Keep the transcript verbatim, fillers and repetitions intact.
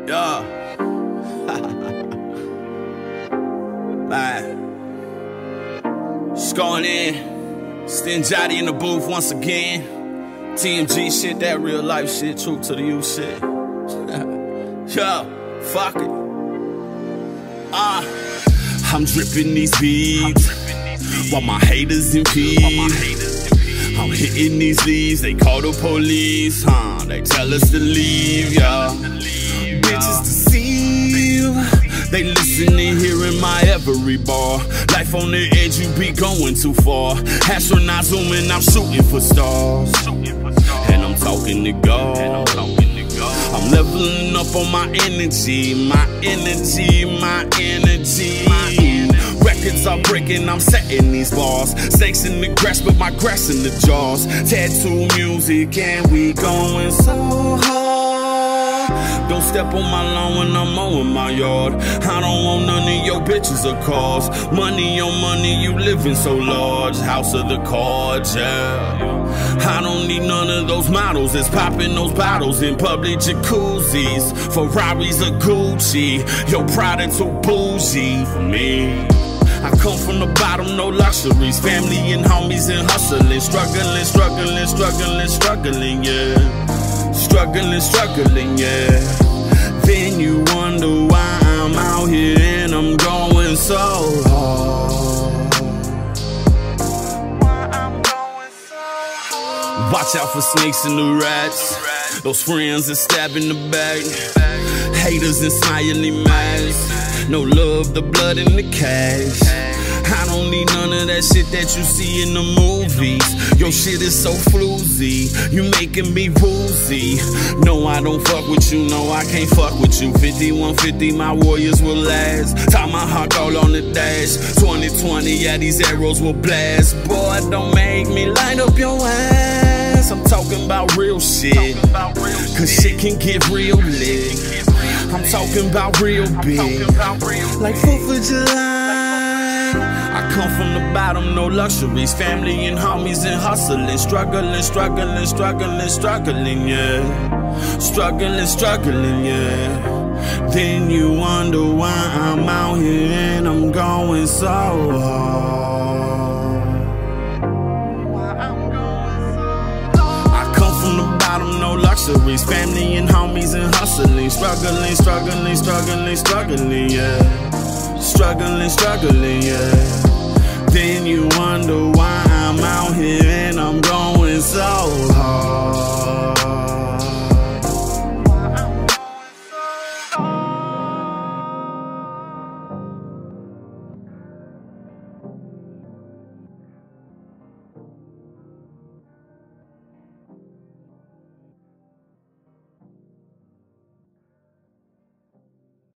Yeah. Man. Just going in. Stinjati in the booth once again. T M G shit, that real life shit. Truth to the youth shit. Yo, fuck it. Uh, I'm dripping these beats while my haters impede. I'm hitting these leaves, they call the police, huh? They tell us to leave, yeah. Bitches deceive, they listening, hearing my every bar. Life on the edge, you be going too far. Astronaut zooming, I'm shooting for stars. And I'm talking to God. I'm leveling up on my energy, my energy, my energy. Records are breaking, I'm setting these bars. Snakes in the grass, but my grass in the jaws. Tattoo music, and we going so hard. Don't step on my lawn when I'm mowing my yard. I don't want none of your bitches or cars. Money on money, you living so large. House of the cards, yeah. I don't need none of those models that's popping those bottles in public jacuzzis. Ferraris or Gucci, your Prada too bougie for me. I come from the bottom, no luxuries. Family and homies and hustling. Struggling, struggling, struggling, struggling, yeah. Struggling, struggling, yeah. Then you wonder why I'm out here and I'm going so hard. Why I'm going so hard. Watch out for snakes and the rats. Those friends that stab in the back. Haters and smiling masks. No love, the blood and the cash. I don't need none of that shit that you see in the movies. Your shit is so floozy, you making me woozy. No, I don't fuck with you, no, I can't fuck with you. Fifty-one fifty, my warriors will last. Tie my heart all on the dash. Twenty twenty, yeah, these arrows will blast. Boy, don't make me light up your ass. I'm talking about real shit, cause shit can get real lit. I'm talking about real big, like fourth of July. I come from the bottom, no luxuries. Family and homies and hustling. Struggling, struggling, struggling, struggling, yeah. Struggling, struggling, yeah. Then you wonder why I'm out here and I'm going so hard. I come from the bottom, no luxuries. Family and homies and hustling. Struggling, struggling, struggling, struggling, yeah. Struggling, struggling, yeah. Then you wonder why I'm out here and I'm going so hard.